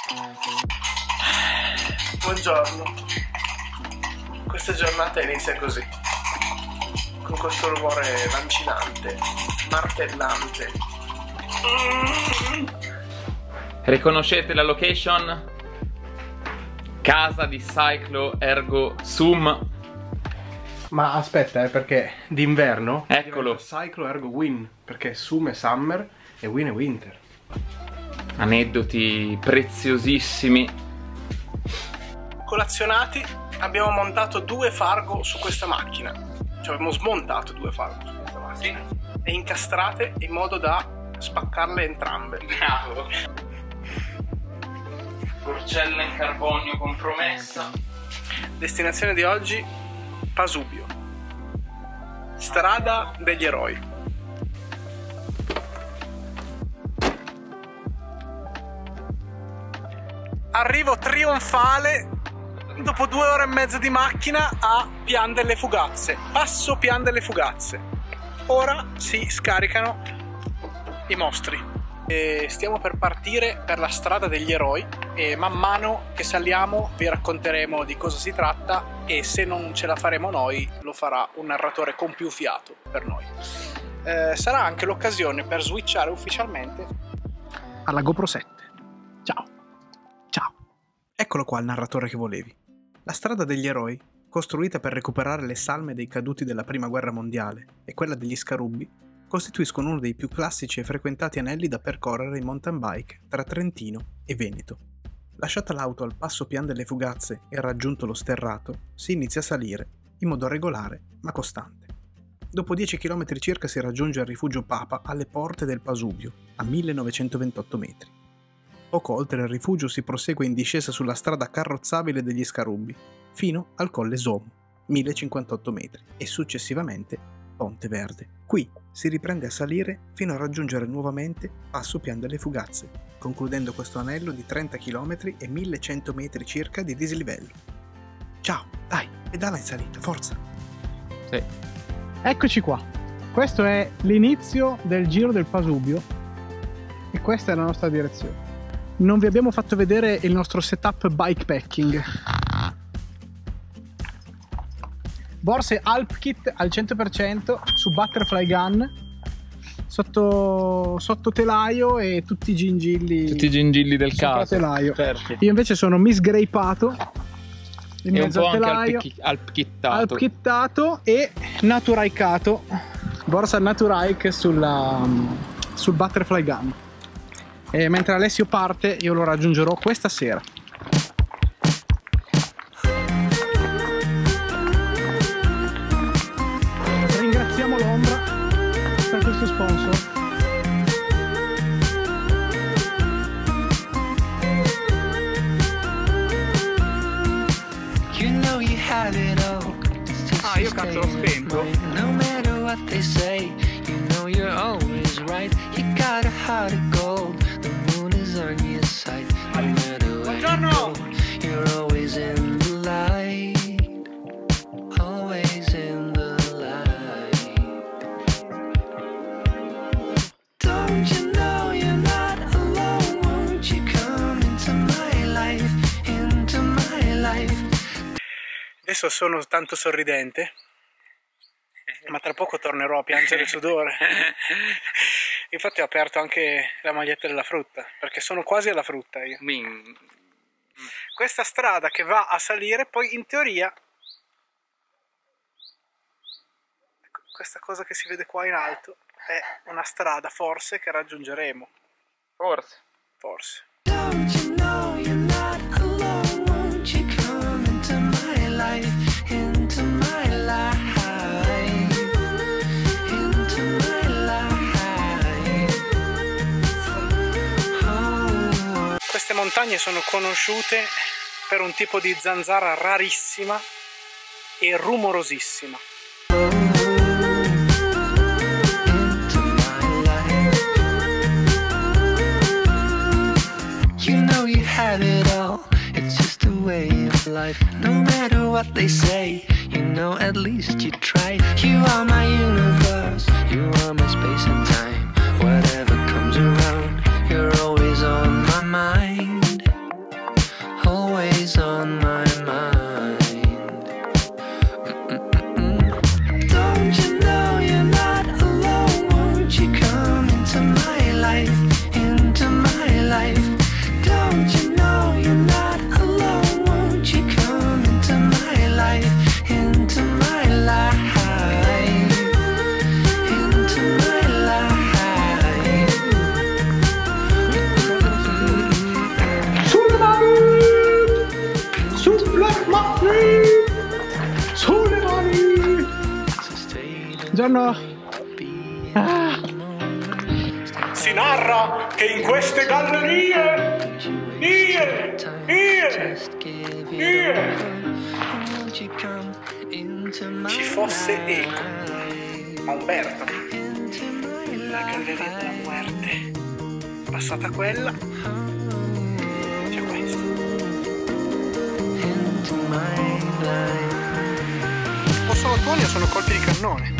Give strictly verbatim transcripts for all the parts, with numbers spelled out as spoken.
Buongiorno. Questa giornata inizia così, con questo rumore lancinante, martellante. Riconoscete la location? Casa di Cyclo Ergo Sum. Ma aspetta, eh, perché d'inverno Eccolo. Cyclo Ergo Win, perché Sum è summer e Win è winter. Aneddoti preziosissimi. Colazionati, abbiamo montato due Fargo su questa macchina. Cioè abbiamo smontato due Fargo su questa macchina e incastrate in modo da spaccarle entrambe. Bravo. Forcella in carbonio compromessa. Destinazione di oggi, Pasubio. Strada degli eroi. Arrivo trionfale dopo due ore e mezza di macchina a Pian delle Fugazze. Passo Pian delle Fugazze. Ora si scaricano i mostri. E stiamo per partire per la strada degli eroi e man mano che saliamo vi racconteremo di cosa si tratta e se non ce la faremo noi lo farà un narratore con più fiato per noi. Eh, sarà anche l'occasione per switchare ufficialmente alla GoPro sette. Ciao. Ciao. Eccolo qua il narratore che volevi. La strada degli eroi, costruita per recuperare le salme dei caduti della Prima Guerra Mondiale e quella degli Scarubbi, costituiscono uno dei più classici e frequentati anelli da percorrere in mountain bike tra Trentino e Veneto. Lasciata l'auto al passo Pian delle Fugazze e raggiunto lo sterrato, si inizia a salire, in modo regolare ma costante. Dopo dieci chilometri circa si raggiunge il rifugio Papa alle porte del Pasubio, a millenovecentoventotto metri. Poco oltre il rifugio si prosegue in discesa sulla strada carrozzabile degli Scarubbi, fino al Colle Somo, millecinquantotto metri, e successivamente Ponte Verde. Qui si riprende a salire fino a raggiungere nuovamente Passo Pian delle Fugazze, concludendo questo anello di trenta chilometri e millecento metri circa di dislivello. Ciao, dai, pedala in salita, forza! Sì. Eccoci qua. Questo è l'inizio del Giro del Pasubio e questa è la nostra direzione. Non vi abbiamo fatto vedere il nostro setup bikepacking. Borse Alpkit al cento per cento su Butterfly Gun, sotto, sotto telaio e tutti i gingilli, Tutti i gingilli del sopra caso. telaio. Certo. Io invece sono misgraipato in E un mezzo po' al anche telaio, alpchi- alpchittato. alpchittato e naturicato. Borsa Naturike sulla, sul Butterfly Gun. E mentre Alessio parte io lo raggiungerò questa sera. Ringraziamo l'Ombra per questo sponsor. Ah, io cazzo l'ho spento. No matter what they say, you know you're always right. You got a heart of gold. The moon is on your side. No matter where you go, you're always in the light. Always in the light. Don't you know you're not alone? Won't you come into my life? Into my life. Adesso sono tanto sorridente, ma tra poco tornerò a piangere sudore. Infatti ho aperto anche la maglietta della frutta, perché sono quasi alla frutta io. Min. Questa strada che va a salire, poi in teoria questa cosa che si vede qua in alto è una strada forse che raggiungeremo. Forse. Forse. Don't you know you're not alone? Won't you come into my life, into my life, into my life? Oh. Queste montagne sono conosciute per un tipo di zanzara rarissima e rumorosissima. Into my life. You know you have it all. It's just a way of life. No matter what they say, you know at least you tried. You are my universe. You are my space and time. Whatever comes around, you're always on my mind. buongiorno. Ah. Si narra che in queste gallerie, io, io, io, ci fosse Eco, Alberto, la galleria della muerte. Passata quella, c'è questo. O sono tuoni o sono colpi di cannone?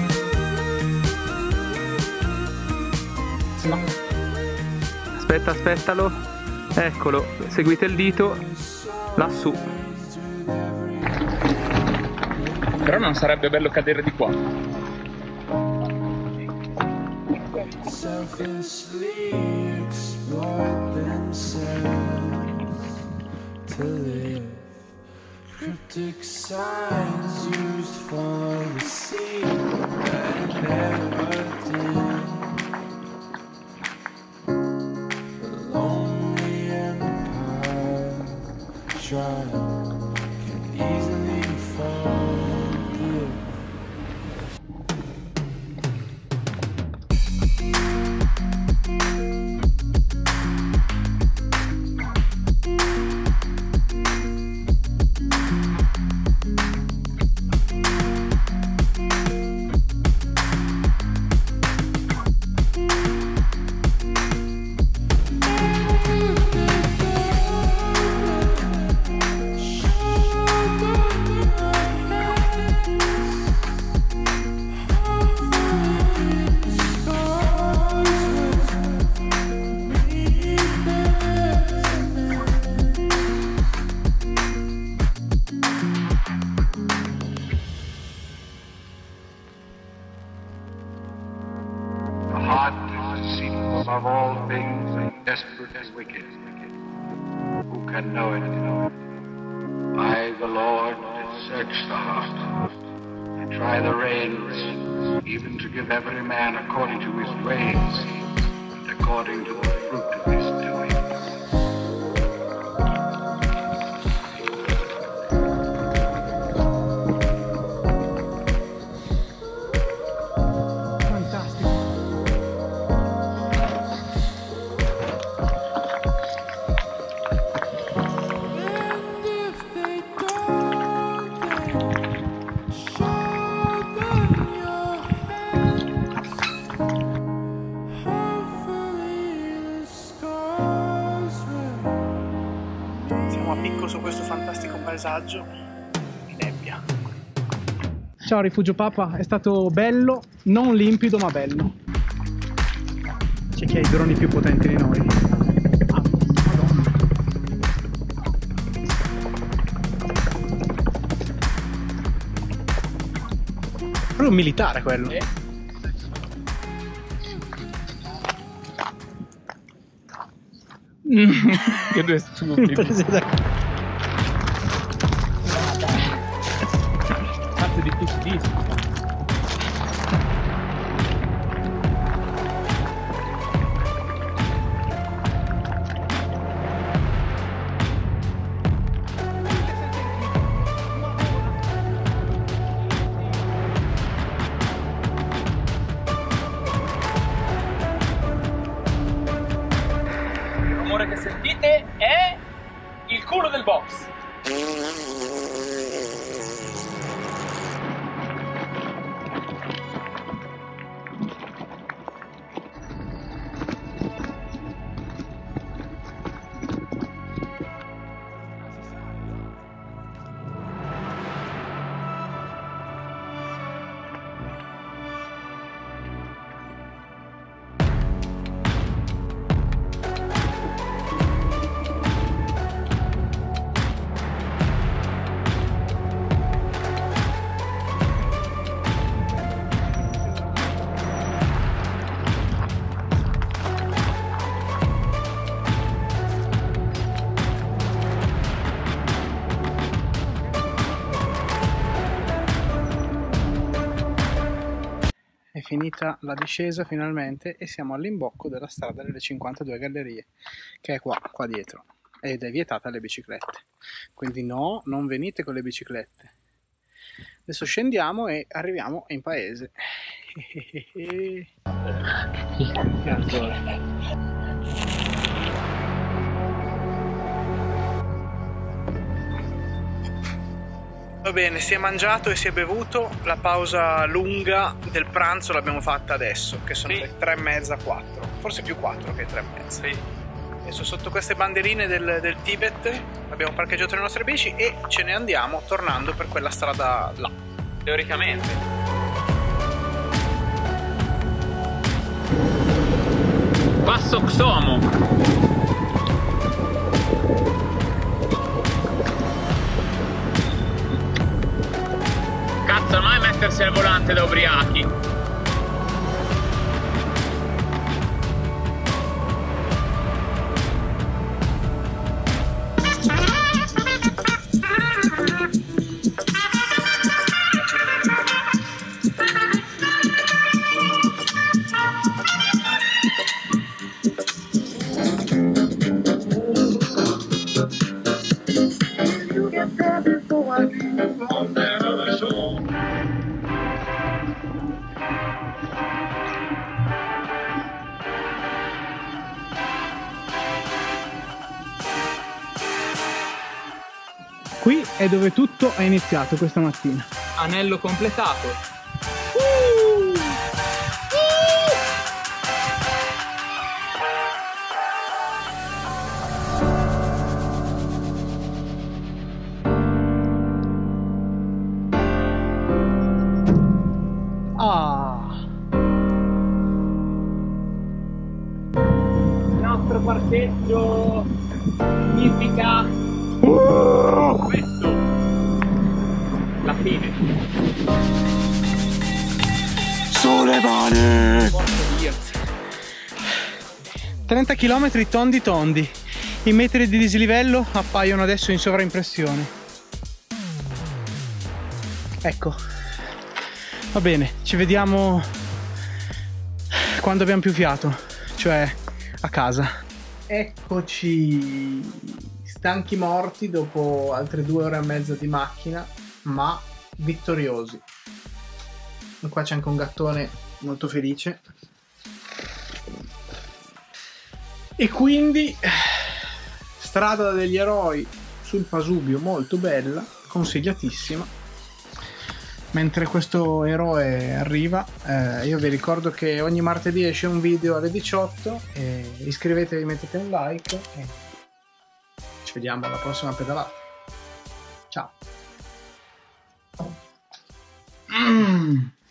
No. Aspetta, aspettalo. Eccolo, seguite il dito lassù. Però non sarebbe bello cadere di qua. Above all things, and desperate and wicked. Who can know it? I, the Lord, search the heart, and try the reins, even to give every man according to his ways, and according to the fruit of his doings. A picco su questo fantastico paesaggio di nebbia. Ciao Rifugio Papa, è stato bello, non limpido ma bello. C'è chi ha i droni più potenti di noi. Ah, Madonna. Però è un militare quello. Eh? Che due stupidi. Cazzo è difficilissimo. Il rumore che sentite è il culo del box. È finita la discesa finalmente e siamo all'imbocco della strada delle cinquantadue gallerie, che è qua, qua dietro, ed è vietata alle biciclette. Quindi no, non venite con le biciclette. Adesso scendiamo e arriviamo in paese. Va bene, si è mangiato e si è bevuto, la pausa lunga del pranzo l'abbiamo fatta adesso, che sono Sì. le tre e mezza, quattro, forse più quattro che tre e mezza. Sì. Adesso sotto queste banderine del, del Tibet abbiamo parcheggiato le nostre bici e ce ne andiamo tornando per quella strada là. Teoricamente. Passo Xomo. Cazzo, mai mettersi al volante da ubriachi. Qui è dove tutto è iniziato questa mattina. Anello completato. Ah, Il nostro parcheggio significa questo. La fine. sulle mani! trenta chilometri tondi tondi. I metri di dislivello appaiono adesso in sovraimpressione. Ecco. Va bene, ci vediamo quando abbiamo più fiato, cioè a casa. Eccoci, stanchi morti dopo altre due ore e mezza di macchina, ma vittoriosi. E qua c'è anche un gattone molto felice. E quindi strada degli eroi sul Pasubio, molto bella, consigliatissima. Mentre questo eroe arriva, eh, io vi ricordo che ogni martedì esce un video alle diciotto, e iscrivetevi, mettete un like e ci vediamo alla prossima pedalata. Ciao! Mm.